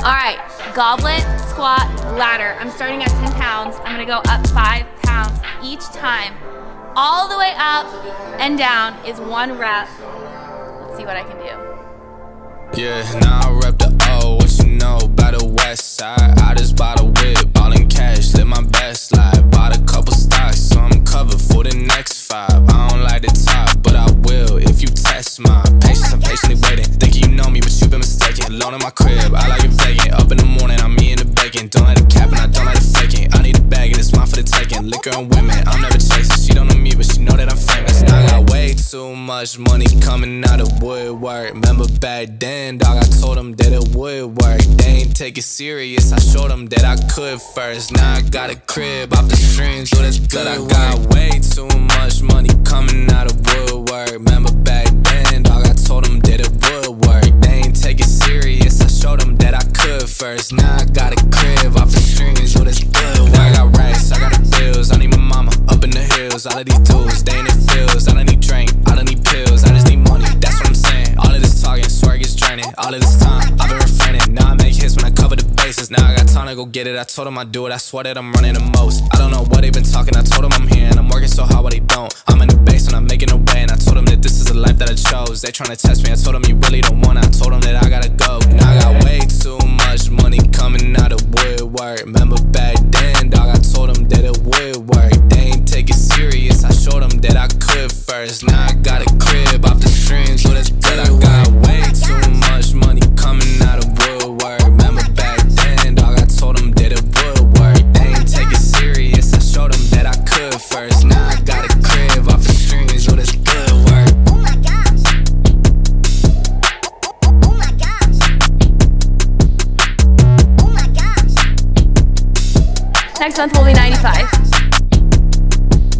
All right, goblet, squat, ladder. I'm starting at 10 pounds. I'm gonna go up 5 pounds each time. All the way up and down is 1 rep. Let's see what I can do. Yeah, now I rep the O, what you know about the west side. I just bought a whip, all in cash, live my best life. Bought a couple stocks, so I'm covered for the next 5. I don't like the top, but I will if you test my patience. I'm patiently waiting, thinking you know me, but you've been mistaken. Alone in my crib, I like it vacant. Up in the morning, I'm eating the bacon. Don't like the cap and I don't like the faking. I need a bag and it's mine for the taking. Liquor and women, I'm never chasing. She don't know me, but she know that I'm famous. And I got way too much money coming out of woodwork. Remember back then, dog, I told them that it would work. They ain't take it serious, I showed them that I could first. Now I got a crib off the streams, so that's good. I got way too much money coming out of woodwork. Remember back then, dog, I told them that it would work. They ain't take it serious, I showed them that I could first. Now I got a crib off the streams, so that's good. Now I got racks, I got the bills, I need my mama up in the hills. All of these dudes, they in the fields. I don't need drink, I don't need pills, I just need money, that's what I'm saying. All of this talking, swear gets draining. All of this time, I've been refraining. Now I make hits when I cover the bases. Now I got time to go get it, I told them I do it. I swear that I'm running the most. I don't know what they've been talking, I told them I'm here and I'm working so hard, but they don't. I'm in the base and I'm making a way, and I told them that this is the life that I chose. They trying to test me, I told them you really don't want it. I told them that I gotta go. Now I got way too much money coming out of woodwork. Remember back then, dog, I told them that it would work. They ain't take it serious, I showed them that I could first. Now I got a crib off the streams, so that's good. I got way too much money coming out of woodwork. Remember back then, dog, I told them that it would work. They ain't take it serious, I showed them that I could first. Now I got a crib off the streams, so that's good work. Oh my gosh. Oh my gosh. Oh my gosh. Next month will be 95.